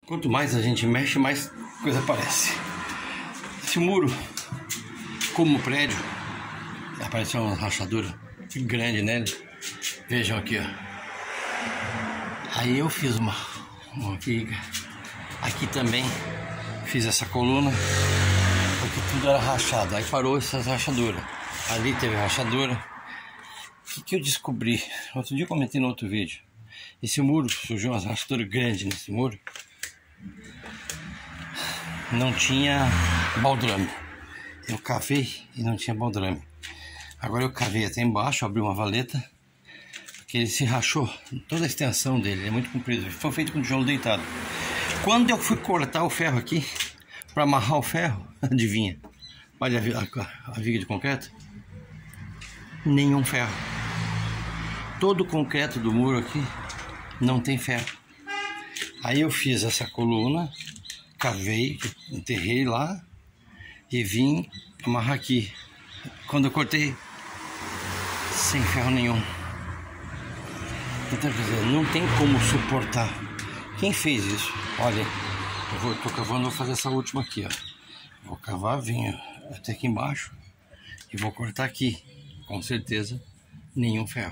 Quanto mais a gente mexe, mais coisa aparece. Esse muro, como o prédio, apareceu uma rachadura grande nele. Vejam aqui, ó. Aí eu fiz uma viga. Aqui também fiz essa coluna, porque tudo era rachado. Aí parou essas rachaduras. Ali teve rachadura. O que eu descobri? Outro dia eu comentei no outro vídeo. Esse muro, surgiu umas rachaduras grandes nesse muro. Não tinha baldrame. Eu cavei e não tinha baldrame. Agora eu cavei até embaixo, abri uma valeta, porque ele se rachou. Toda a extensão dele, é muito comprido. Foi feito com tijolo deitado. Quando eu fui cortar o ferro aqui, para amarrar o ferro, adivinha? Olha a viga de concreto. Nenhum ferro. Todo o concreto do muro aqui não tem ferro. Aí eu fiz essa coluna, cavei, enterrei lá e vim amarrar aqui. Quando eu cortei, sem ferro nenhum. Então, quer dizer, não tem como suportar. Quem fez isso? Olha, eu tô cavando, vou fazer essa última aqui, ó. Vou cavar, venho até aqui embaixo e vou cortar aqui. Com certeza, nenhum ferro.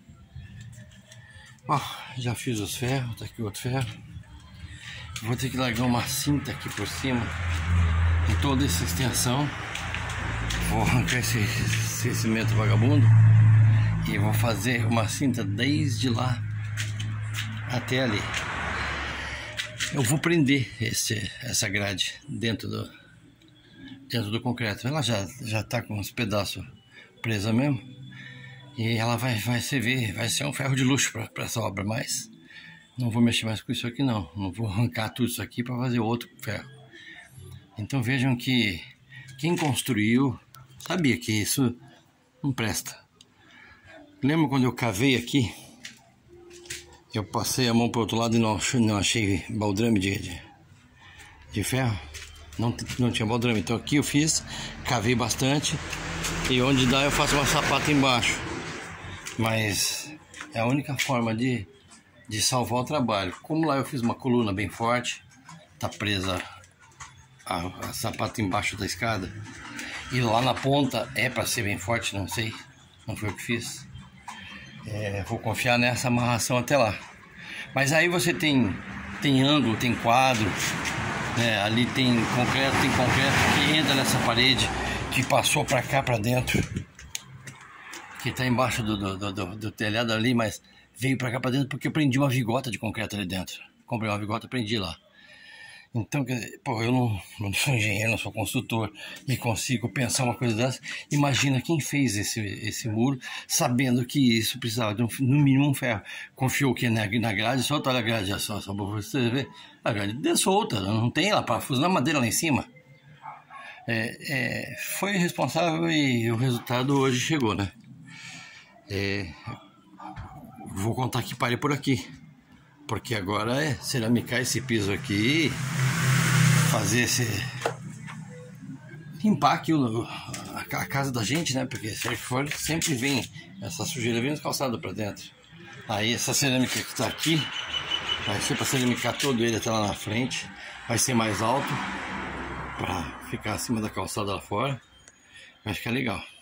Ó, já fiz os ferros, tá aqui outro ferro. Vou ter que largar uma cinta aqui por cima, em toda essa extensão. Vou arrancar esse cimento vagabundo e vou fazer uma cinta desde lá até ali. Eu vou prender essa grade dentro do concreto. Ela já tá com uns pedaços presa mesmo. E ela vai servir, vai ser um ferro de luxo para essa obra, mas não vou mexer mais com isso aqui não. Não vou arrancar tudo isso aqui para fazer outro ferro. Então vejam que quem construiu sabia que isso não presta. Lembra quando eu cavei aqui? Eu passei a mão para o outro lado e não achei baldrame de ferro. Não tinha baldrame. Então aqui eu fiz, cavei bastante. E onde dá eu faço uma sapata embaixo. Mas é a única forma de salvar o trabalho. Como lá eu fiz uma coluna bem forte, tá presa a sapata embaixo da escada. E lá na ponta é para ser bem forte, não sei. Não foi o que fiz. Vou confiar nessa amarração até lá. Mas aí você tem ângulo, tem quadro, né? Ali tem concreto que entra nessa parede, que passou para cá, para dentro, que está embaixo do telhado ali, mas veio para cá para dentro porque eu prendi uma vigota de concreto ali dentro. Comprei uma vigota e prendi lá. Então, pô, eu não sou engenheiro, não sou construtor e consigo pensar uma coisa dessa. Imagina quem fez esse muro, sabendo que isso precisava de no mínimo um ferro. Confiou que na grade, solta, olha a grade, só para você ver, a grade é solta, não tem lá parafuso na madeira lá em cima. Foi responsável e o resultado hoje chegou, né? Vou contar que pare por aqui. Porque agora é ceramicar esse piso aqui, fazer limpar aqui a casa da gente, né? Porque se for, sempre vem essa sujeira, vem nos calçados para dentro. Aí essa cerâmica que está aqui, vai ser para ceramicar todo ele até lá na frente. Vai ser mais alto, para ficar acima da calçada lá fora. Vai ficar legal.